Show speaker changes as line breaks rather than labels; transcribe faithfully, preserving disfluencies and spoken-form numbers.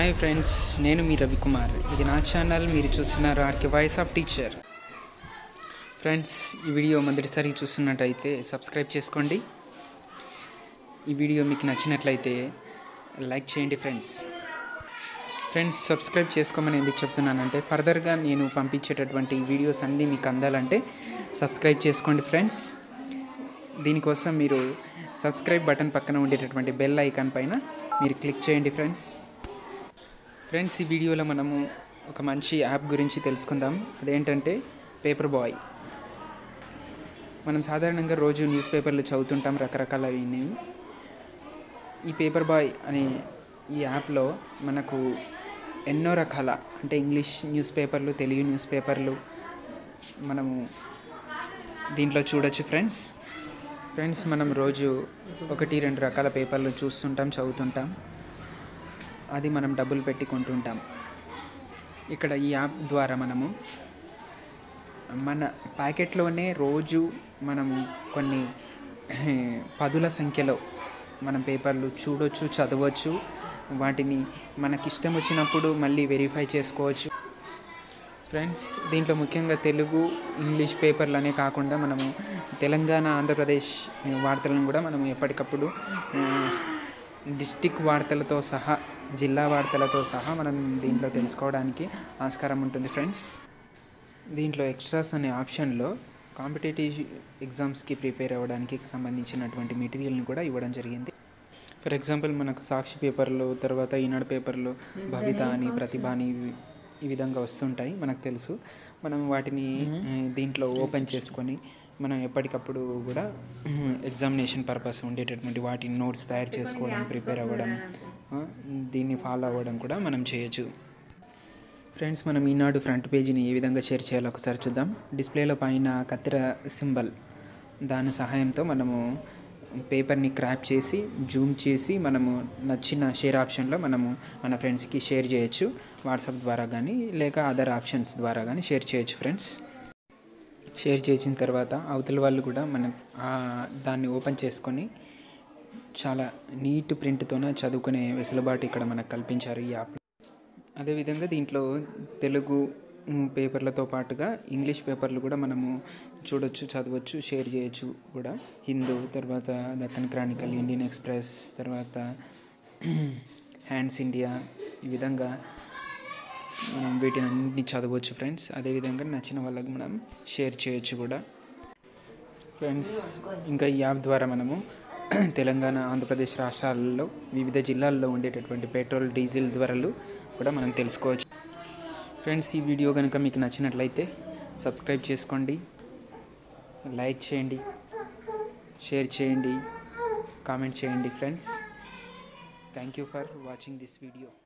Hi friends, నేను మీ రవికుమార్. ఇది నా ఛానల్. మీరు చూస్తున్నారు RK voice of teacher. Friends, ఈ వీడియో మొదటిసారి చూస్తున్నట్టయితే సబ్స్క్రైబ్ చేసుకోండి. ఈ వీడియో మీకు నచ్చినట్లయితే లైక్ చేయండి. ఫ్రెండ్స్ ఫ్రెండ్స్ సబ్స్క్రైబ్ చేసుకోమని ఎందుకు చెప్తున్నానంటే, ఫర్దర్గా నేను పంపించేటటువంటి వీడియోస్ అన్నీ మీకు అందాలంటే సబ్స్క్రైబ్ చేసుకోండి. ఫ్రెండ్స్, దీనికోసం మీరు సబ్స్క్రైబ్ బటన్ పక్కన ఉండేటటువంటి బెల్ ఐకాన్ పైన మీరు క్లిక్ చేయండి. ఫ్రెండ్స్ ఫ్రెండ్స్ ఈ వీడియోలో మనము ఒక మంచి యాప్ గురించి తెలుసుకుందాం. అదేంటంటే పేపర్ బాయ్. మనం సాధారణంగా రోజు న్యూస్ పేపర్లు చదువుతుంటాం, రకరకాలవి. ఈ పేపర్ బాయ్ అనే ఈ యాప్లో మనకు ఎన్నో రకాల అంటే ఇంగ్లీష్ న్యూస్ పేపర్లు, తెలుగు న్యూస్ పేపర్లు మనము దీంట్లో చూడొచ్చు. ఫ్రెండ్స్ ఫ్రెండ్స్ మనం రోజు ఒకటి రెండు రకాల పేపర్లు చూస్తుంటాం, చదువుతుంటాం. అది మనం డబ్బులు పెట్టి కొంటుంటాం. ఇక్కడ ఈ యాప్ ద్వారా మనము మన ప్యాకెట్లోనే రోజు మనము కొన్ని పదుల సంఖ్యలో మనం పేపర్లు చూడొచ్చు, చదవచ్చు. వాటిని మనకిష్టం వచ్చినప్పుడు మళ్ళీ వెరిఫై చేసుకోవచ్చు. ఫ్రెండ్స్ దీంట్లో ముఖ్యంగా తెలుగు, ఇంగ్లీష్ పేపర్లనే కాకుండా మనము తెలంగాణ, ఆంధ్రప్రదేశ్ వార్తలను కూడా మనం ఎప్పటికప్పుడు డిస్టిక్ వార్తలతో సహా, జిల్లా వార్తలతో సహా మనం దీంట్లో తెలుసుకోవడానికి ఆస్కారం ఉంటుంది. ఫ్రెండ్స్ దీంట్లో ఎక్స్ట్రాస్ అనే ఆప్షన్లో కాంపిటేటివ్ ఎగ్జామ్స్కి ప్రిపేర్ అవ్వడానికి సంబంధించినటువంటి మెటీరియల్ని కూడా ఇవ్వడం జరిగింది. ఫర్ ఎగ్జాంపుల్ మనకు సాక్షి పేపర్లు, తర్వాత ఈనాడు పేపర్లు, భవిత అని, ప్రతిభ అని ఈ విధంగా వస్తుంటాయి, మనకు తెలుసు. మనం వాటిని దీంట్లో ఓపెన్ చేసుకొని మనం ఎప్పటికప్పుడు కూడా ఎగ్జామినేషన్ పర్పస్ ఉండేటటువంటి వాటిని నోట్స్ తయారు చేసుకోవడం, ప్రిపేర్ అవ్వడం, దీన్ని ఫాలో అవ్వడం కూడా మనం చేయొచ్చు. ఫ్రెండ్స్ మనం ఈనాడు ఫ్రంట్ పేజీని ఏ విధంగా షేర్ చేయాలో ఒకసారి చూద్దాం. డిస్ప్లేలో పైన కత్తెర సింబల్, దాని సహాయంతో మనము పేపర్ని క్రాప్ చేసి జూమ్ చేసి మనము నచ్చిన షేర్ ఆప్షన్లో మనము మన ఫ్రెండ్స్కి షేర్ చేయొచ్చు. వాట్సాప్ ద్వారా కానీ లేక అదర్ ఆప్షన్స్ ద్వారా కానీ షేర్ చేయొచ్చు. ఫ్రెండ్స్ షేర్ చేసిన తర్వాత అవతల వాళ్ళు కూడా మన దాన్ని ఓపెన్ చేసుకొని చాలా నీట్ ప్రింట్తోనే చదువుకునే వెసులుబాటు ఇక్కడ మనకు కల్పించారు ఈ యాప్. అదేవిధంగా దీంట్లో తెలుగు పేపర్లతో పాటుగా ఇంగ్లీష్ పేపర్లు కూడా మనము చూడొచ్చు, చదవచ్చు, షేర్ చేయొచ్చు కూడా. హిందూ, తర్వాత దక్కన్ క్రానికల్, ఇండియన్ ఎక్స్ప్రెస్, తర్వాత హ్యాండ్స్ ఇండియా, ఈ విధంగా మనం వీటిని అన్నింటినీ చదవచ్చు. ఫ్రెండ్స్ అదేవిధంగా నచ్చిన వాళ్ళకి మనం షేర్ చేయొచ్చు కూడా. ఫ్రెండ్స్ ఇంకా ఈ యాప్ ద్వారా మనము తెలంగాణ, ఆంధ్రప్రదేశ్ రాష్ట్రాలలో వివిధ జిల్లాల్లో ఉండేటటువంటి పెట్రోల్, డీజిల్ ధరలు కూడా మనం తెలుసుకోవచ్చు. ఫ్రెండ్స్ ఈ వీడియో కనుక మీకు నచ్చినట్లయితే సబ్స్క్రైబ్ చేసుకోండి, లైక్ చేయండి, షేర్ చేయండి, కామెంట్ చేయండి. Friends thank you for watching this video.